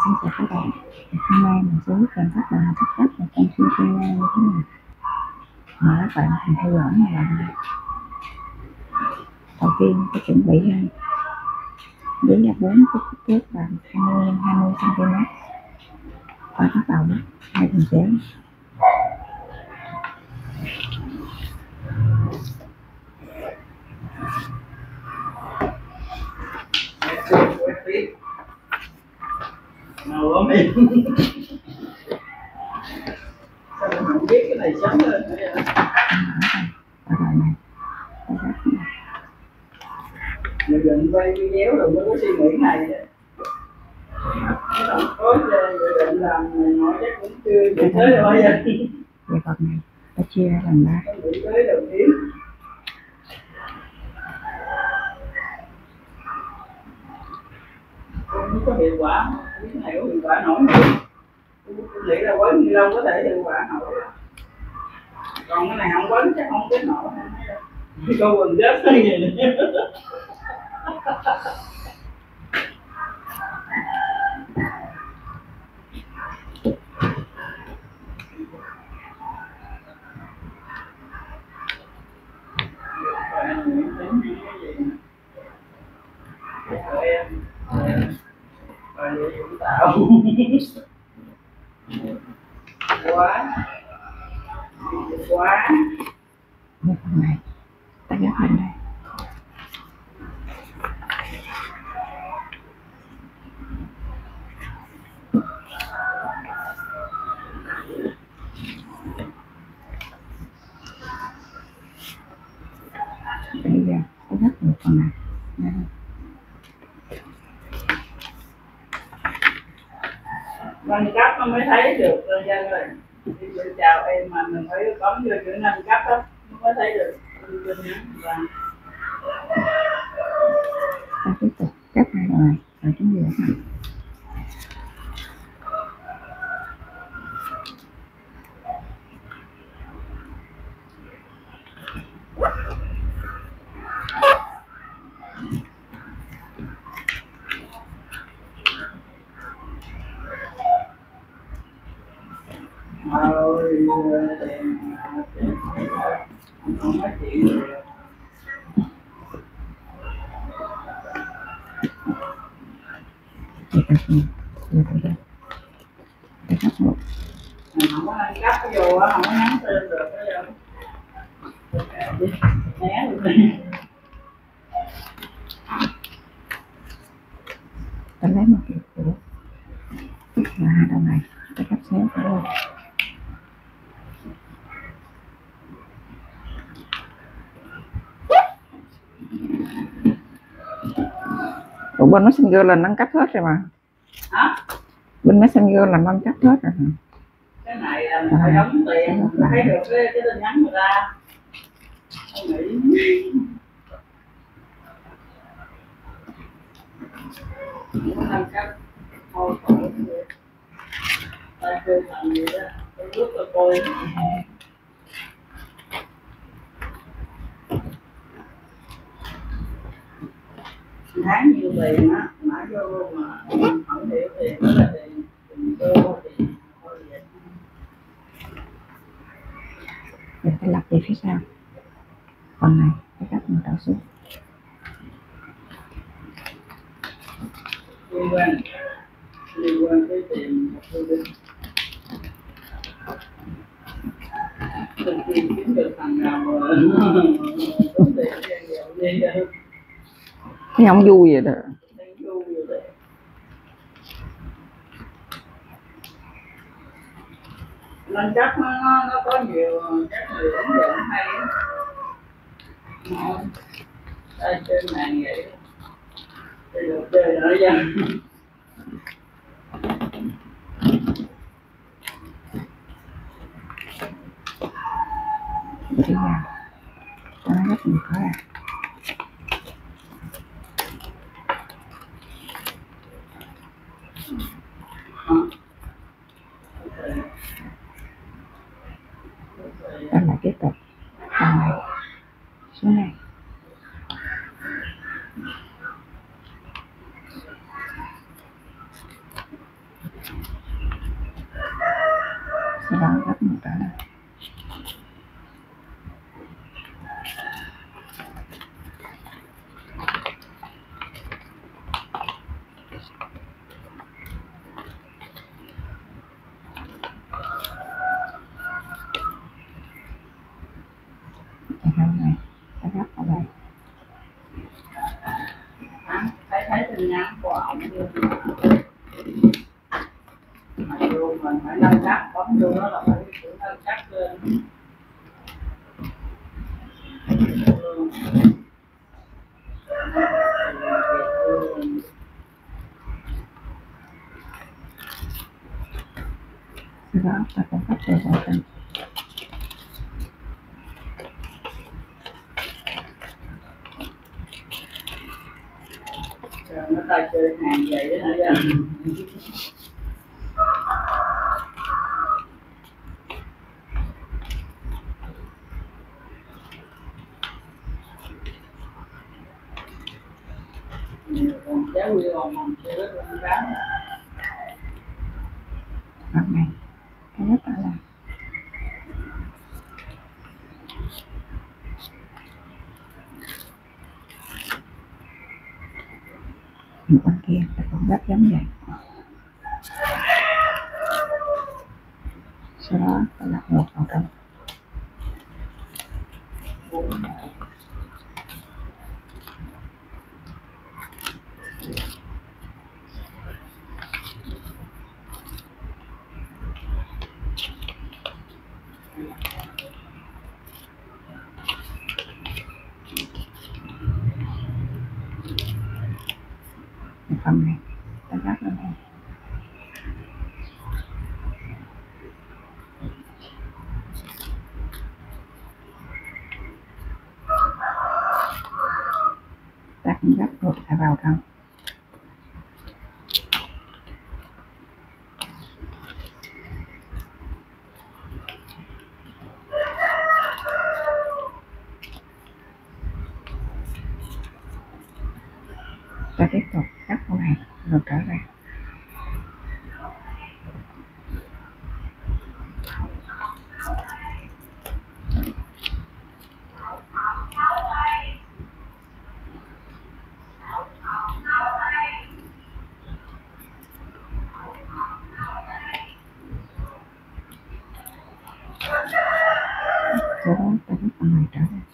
Xin chào các bạn. Hôm nay mình sẽ giúp bạn cách làm cắt tóc một con chim cưng như thế này. Mời các bạn cùng theo dõi mà làm này. Đầu tiên tôi chuẩn bị giấy da 4 có kích thước là 20 x 20 cm và bắt đầu đó 2 thùng chéo. Nào mình sao mình không biết cái này sớm lên nữa vậy? Ở rồi này, Mình định quay video rồi mới có suy nghĩ này vậy. Có dự định làm nói chắc cũng chưa bị tới đâu bây giờ. Về phần này ta chia ra làm 3. Không bị tới đầu tiên. Không có hiệu quả, cái này có hiệu quả nổi nữa. Tôi nghĩ là quấn ni lông có thể hiệu quả nổi. Còn cái này không quấn chắc không kết nổi. Cô quần chết cái gì này. Tạo quá quá Về phần này ta ghép lên đây. Bây giờ ta ghép một phần này. Đây. Nâng cấp nó mới thấy được dân rồi. Chào em mà mình phải bấm vô chữ nâng cấp đó mới thấy được. Ta tiếp tục cắt hai đầu này rồi chúng giữa này. Không nói chuyện được. Để cắt một. Không có nâng cấp cái vô á, không có nhắn tên được cái vô. Né được đi. Ta lấy một kiểu cũ và hai đầu này ta cắt xéo cả luôn. Ủa bên Messenger là nâng cấp hết rồi mà. Hả? Bên Messenger là nâng cấp hết rồi. Cái này là mình phải đóng tiền mình thấy được cái tin nhắn người ta. Không nghĩ muốn nâng cấp thôi ta kêu thằng gì đó tôi lúc tôi coi tháng nhiều tiền á mãi vô mà không hiểu tiền đó là tiền tô tiền thôi vậy. Để ta lặp về phía sau. Phần này ta cắt một đầu xuống. liên quan tới tiền một tôi đi tôi kiếm được thằng nào mà tốn tiền đi Thấy không vui vậy đó. Nên chắc nó có nhiều các người ứng dụng hay đây trên mạng vậy thì được chơi nữa dân Bây giờ ta nói rất nhiều khó ra. Ta lại tiếp tục phần này xuống này. sau đó gấp ngược trở lại. Cái đầu này ta gấp vào đây. Thấy tin nhắn của ông luôn mình phải nâng cấp bấm vô đó là phải nâng cấp lên. Sau đó ta cũng gấp từ vào trong. Nó ta chơi hàng vậy đó hả? Còn cháu quy còn mình chơi rất là bán. Phần này ta gấp trở lại. Một bên kia ta cũng gấp giống vậy. Sau đó ta lật ngược vào trong. Cái phần này ta gấp lên đây. Ta cũng gấp ngược lại vào trong. Ta tiếp tục gấp con này rồi trở ra. Sau đó ta gấp con này trở ra.